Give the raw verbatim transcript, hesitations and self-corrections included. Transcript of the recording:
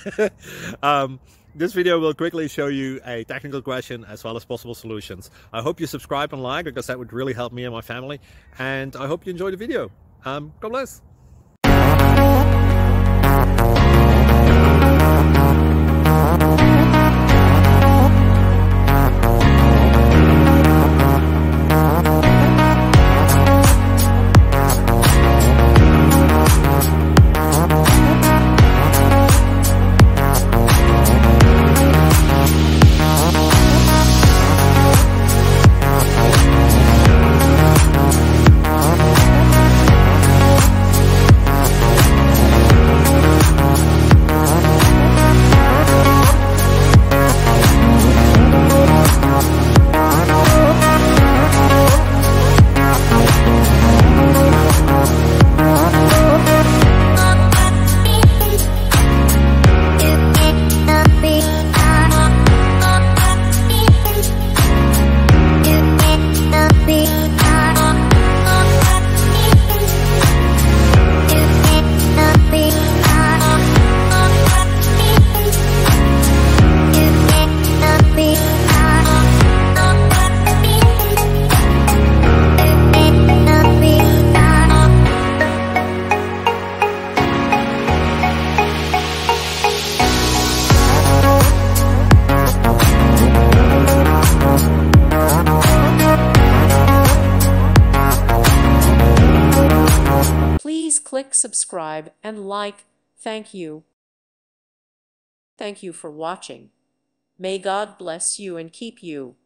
um, this video will quickly show you a technical question as well as possible solutions. I hope you subscribe and like, because that would really help me and my family. And I hope you enjoy the video. Um, God bless. Please click subscribe and like. Thank you. Thank you for watching. May God bless you and keep you.